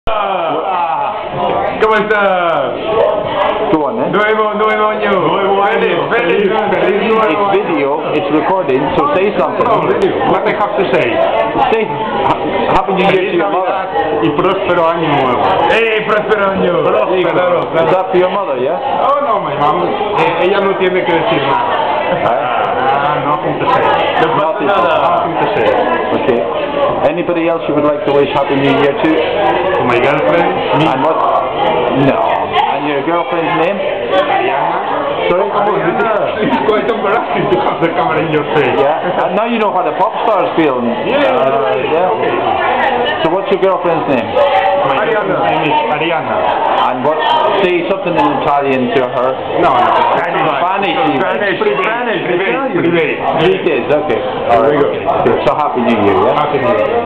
¿Cómo está? Go on then. Nuevo año. Feliz It's video, it's recording, so say something. Oh, video. What I have to say? Say Happy New Year to your mother. Y próspero año nuevo. Próspero año. Claro. Is that for your mother, yeah? Oh, no, my mom. Ella no tiene que decir nada. Nothing to say. Nothing to say. Okay. Anybody else you would like to wish Happy New Year to? To my girlfriend. Me. And what? No. And your girlfriend's name? Sorry? It's quite embarrassing to have the camera in your face. Yeah. And now you know how the pop stars feel. Yeah. So what's your girlfriend's name? My girlfriend's name is Ariana. And what? Say something in Italian to her. No. Spanish. Spanish. Okay. Alright. So Happy New Year, yeah? Happy New Year.